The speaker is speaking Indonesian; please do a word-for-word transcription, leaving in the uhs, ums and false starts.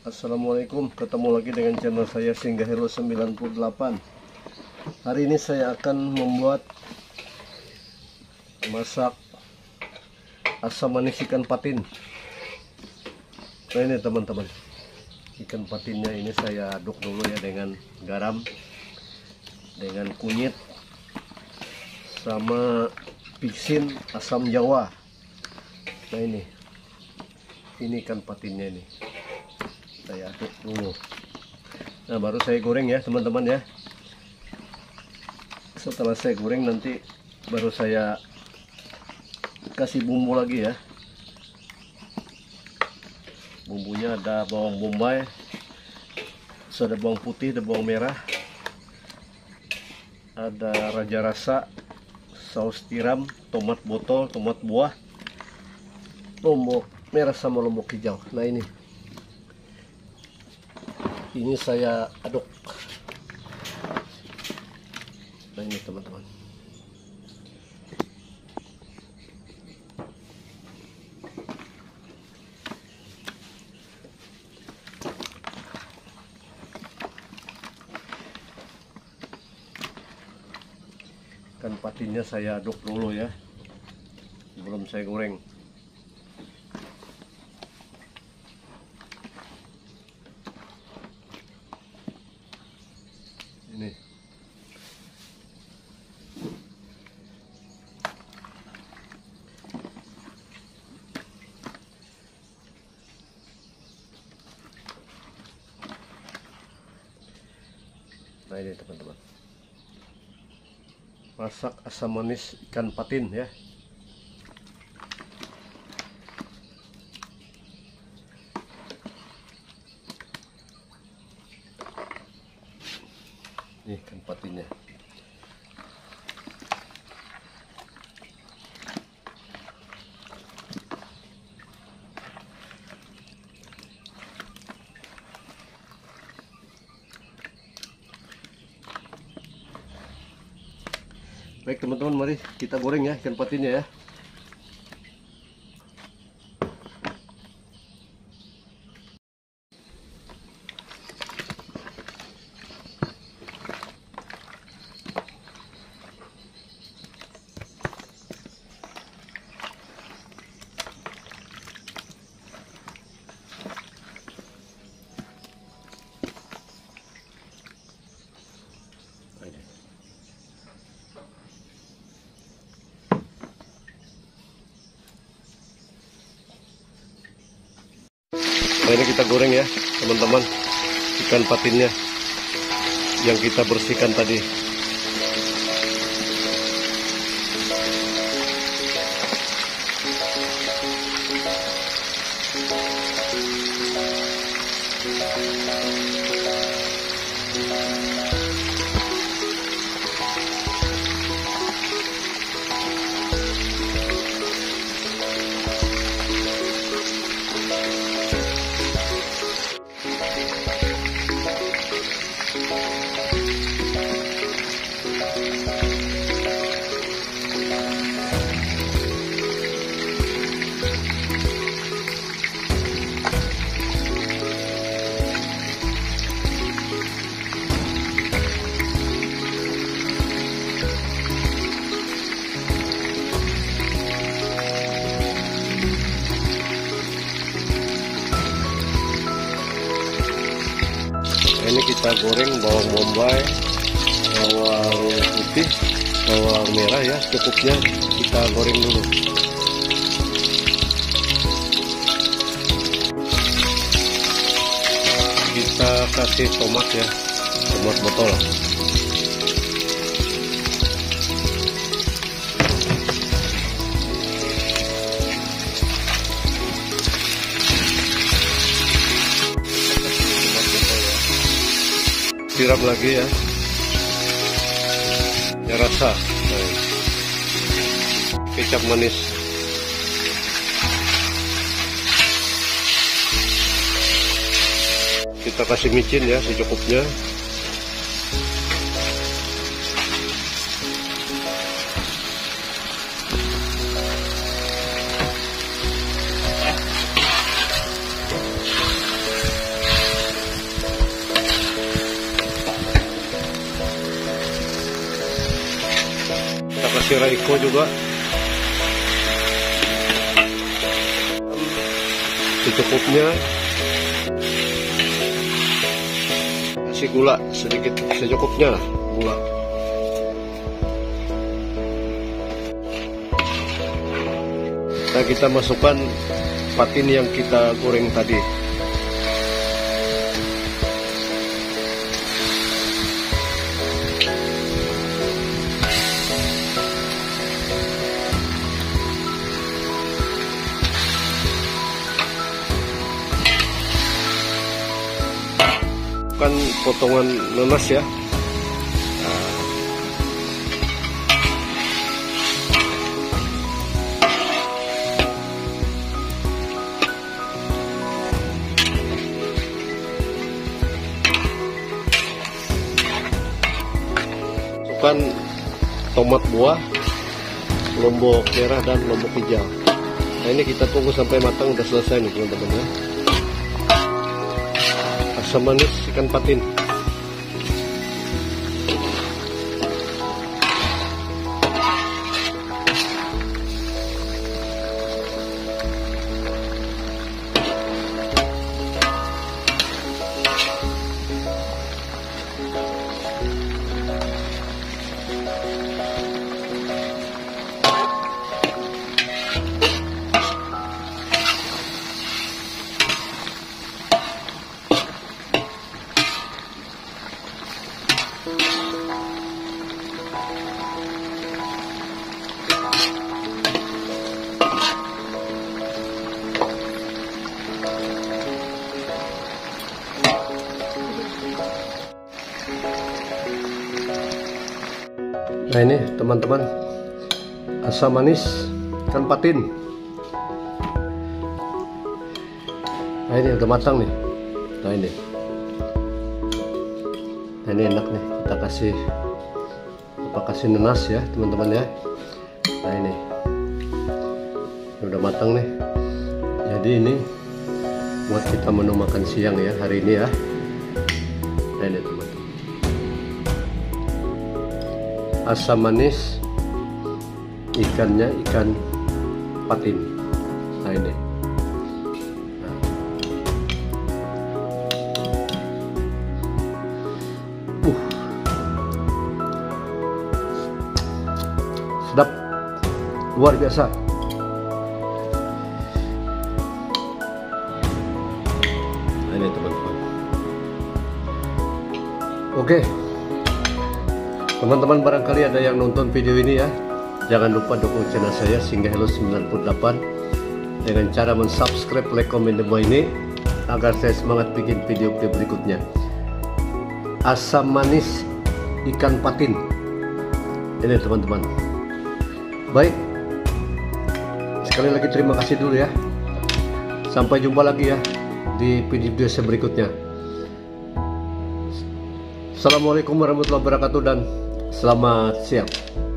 Assalamualaikum, ketemu lagi dengan channel saya Singgah Hero sembilan puluh delapan. Hari ini saya akan membuat masak asam manis ikan patin. Nah ini teman-teman, ikan patinnya ini saya aduk dulu ya dengan garam, dengan kunyit, sama picsin asam jawa. Nah ini, ini ikan patinnya ini. Saya aduk dulu. Nah baru saya goreng ya teman-teman ya. Setelah saya goreng nanti baru saya kasih bumbu lagi ya. Bumbunya ada bawang bombay, ada bawang putih, ada bawang merah, ada raja rasa, saus tiram, tomat botol, tomat buah, lombok merah sama lombok hijau. Nah ini ini saya aduk. Nah ini teman-teman, ikan patinnya saya aduk dulu ya sebelum saya goreng. Ini nah ini teman-teman, masak asam manis ikan patin ya. Ini ikan patinnya. Baik teman-teman, mari kita goreng ya ikan patinnya ya. Nah ini kita goreng ya teman-teman, ikan patinnya yang kita bersihkan tadi. Ini kita goreng bawang bombay, bawang putih, bawang merah ya, cukupnya kita goreng dulu. Kita kasih tomat ya, tomat botol. Siram lagi ya, ya rasa, nah, kecap manis, kita kasih micin ya secukupnya. kasih Raiko juga. Secukupnya. Kasih gula sedikit, secukupnya lah gula. Nah, kita masukkan patin yang kita goreng tadi. Kan potongan nanas ya. Nah. Masukkan tomat buah, lombok merah dan lombok hijau. Nah, ini kita tunggu sampai matang, udah selesai nih teman-teman ya. Asam manis ikan patin. Nah, ini teman-teman, asam manis ikan patin. Nah, ini udah matang nih. Nah, ini nah ini enak nih, kita kasih apa kasih nanas ya teman-teman ya. Nah, ini ini udah matang nih, jadi ini buat kita menu makan siang ya hari ini ya. Nah, ini teman-teman, asam manis ikannya ikan patin. Nah, ini nah. Uh. Sedap, luar biasa. Nah, ini teman-teman. Oke, teman-teman, barangkali ada yang nonton video ini ya, jangan lupa dukung channel saya Singgah Hello sembilan puluh delapan dengan cara mensubscribe, like, komen di bawah ini agar saya semangat bikin video-video berikutnya. Asam manis ikan patin ini teman-teman. Baik, sekali lagi terima kasih dulu ya. Sampai jumpa lagi ya di video saya berikutnya. Assalamualaikum warahmatullahi wabarakatuh dan selamat siang.